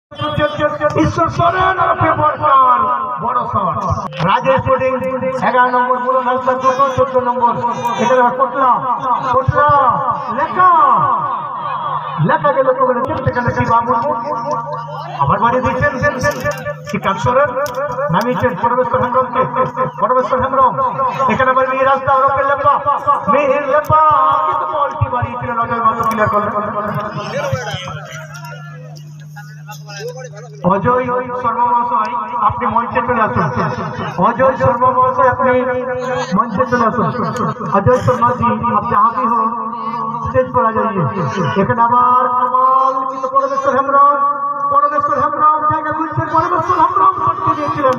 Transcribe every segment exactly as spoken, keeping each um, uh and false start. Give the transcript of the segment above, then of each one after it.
ঈশ্বর সোরেন বড় shot Rajesh pudding এগারো নম্বর পুরো নাস্তা দুটো চোদ্দ নম্বর এখানে কোটলা কোটলা লেখা লেখা গেল সেখানে বাবু আবার বাড়ি দিচ্ছেন শিকার সোরেন নামিয়েছেন পরমেশ্বর হেমব্রমকে পরমেশ্বর হেমব্রম এখানে আবার মেয়ে রাস্তা ওরফে লেপা মেয়ের লেপা কিন্তু বলটি বাড়িয়েছিলেন অজয় মাত্র ক্লিয়ার করলেন। অজয় শর্মা মহাশয় আপনি মঞ্চে চলে আসুন। অজয় শর্মা মহাশয় আপনি মঞ্চে চলে আসুন। অজয় শর্মা জি আপনি হাজির হন স্টেজ पर आ जाइए। এখানে আবার কামাল কিন্তু পরমেশ্বর হেমব্রম পরমেশ্বর হেমব্রম জায়গা খুঁজছেন পরমেশ্বর হেমব্রম শক্তি দিয়েছিলেন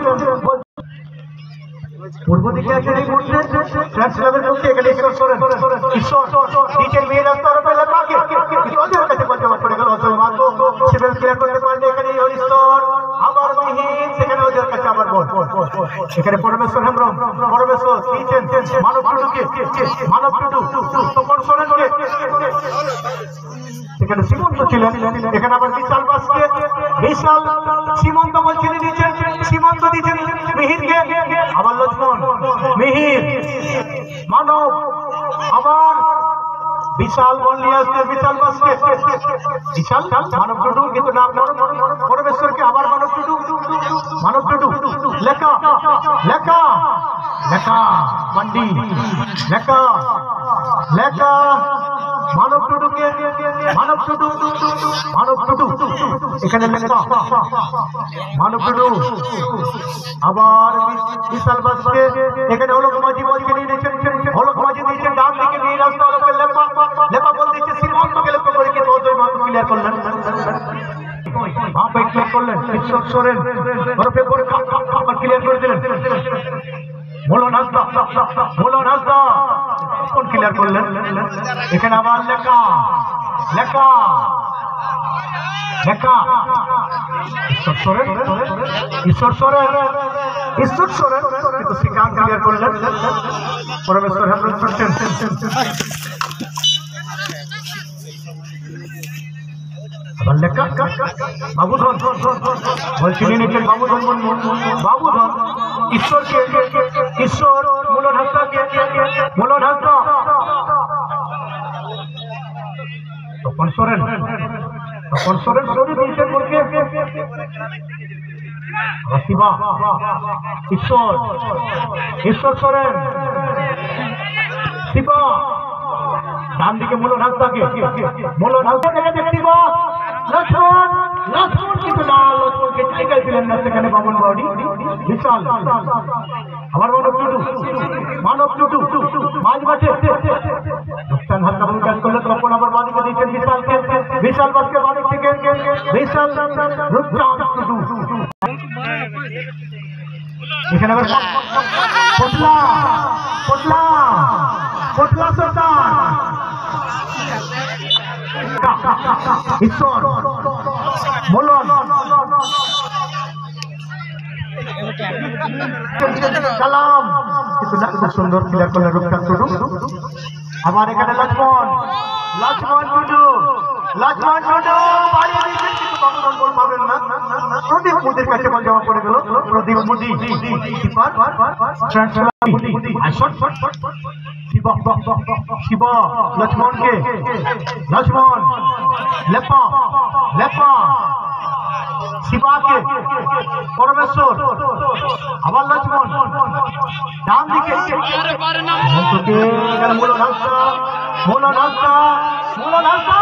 পূর্ব দিকে আছে এই মুহূর্তে ফ্রেন্ডস ক্লাবের পক্ষে এখানে ঈশ্বর সোরেন ঈশ্বর নিচের মেয়ে রাস্তা ওরফে লেপাকে ওদের কাছে বলতে পড়ে গেল অজয় মাতো সেভেন ক্লিয়ার করতে পারেন এখানে হরিশ্বর আবার মিহির সেখানে ওদের কাছে আবার বল এখানে পরমেশ্বর হেমব্রম পরমেশ্বর নিচেন মানব টুডুকে মানব টুডু তপন সোরেনকে এখানে সীমন্ত ছিলেন এখানে আবার বিশাল বাসকে বিশাল সীমন্ত বলছিলেন নিচেন সীমন্ত দিচ্ছেন মিহিরকে আবার লক্ষ্মণ মিহির মানব আবার বিশাল বল নিয়ে আসছে বিশাল বাসকে বিশাল মানব টুডু কিন্তু নাম পরমেশ্বরকে আবার মানব টুডু মানব টুডু লেখা লেখা লেখা বান্ডি লেখা লেখা মানব টুডুকে মানব টুডু মানব টুডু এখানে লেখা মানব টুডু আবার বিশাল বাসকে এখানে হলক মাঝি বলকে নিয়ে নিয়েছেন হলক মাঝি দিয়েছেন ডান দিকে নিয়ে রাস্তা ওরফে লেপা লেপা বল দিচ্ছে শ্রীমন্তকে লক্ষ্য করে কিন্তু অজয় মাত্র ক্লিয়ার করলেন বাপে ক্লিয়ার করলেন ঈশ্বর সোরেন ওরফে পরে আবার ক্লিয়ার করে দিলেন বলো নাস্তা বলো নাস্তা কোন ক্লিয়ার করলেন এখানে আবার লেখা লেখা লেখা ঈশ্বর সোরেন ঈশ্বর সোরেন ঈশ্বর সোরেন কিন্তু শ্রীকান্ত ক্লিয়ার করলেন পরমেশ্বর হেমব্রম করছেন আবার লেখা বাবুধন বলছি নিয়েছেন বাবুধন বাবুধন ঈশ্বরকে ঈশ্বর মূলন হাস্তাকে মূলন হাস্তা তপন সোরেন তপন সোরেন সরি দিয়েছেন বলকে শিবা ঈশ্বর ঈশ্বর সোরেন শিবা ডান দিকে মূলন হাস্তাকে মূলন হাস্তা থেকে শিবা লক্ষ্মণ লক্ষ্মণ কিন্তু না লক্ষ্মণকে জায়গায় ছিলেন না সেখানে বামন বাউডি বিশাল আবার মানব টুটু মানব টুটু মাঝ মাঠে রূপচাঁদ হালকা ভূমিকা করলে তখন আবার বাদিকে দিচ্ছেন বিশালকে বিশাল বাসকে বাদিক থেকে বিশাল রূপচাঁদ টুটু এখানে আবার পটলা পটলা পটলা সর্দার ঈশ্বর বলুন সালাম কিন্তু সুন্দর ক্লিয়ার করলেন রূপচাঁদ টুডু আবার এখানে লক্ষ্মণ লক্ষ্মণ টুডু লক্ষ্মণ টুডু বাড়িয়ে দিয়েছেন কিন্তু বাবুধন বল পাবেন না প্রদীপ মোদীর কাছে বল জমা পড়ে গেল প্রদীপ মোদী শিবা শিবা লক্ষ্মণকে লক্ষ্মণ লেপা লেপা শিবাকে পরমেশ্বর আবার লক্ষ্মণ ডান দিকে মূল রাস্তা মূল রাস্তা মূল রাস্তা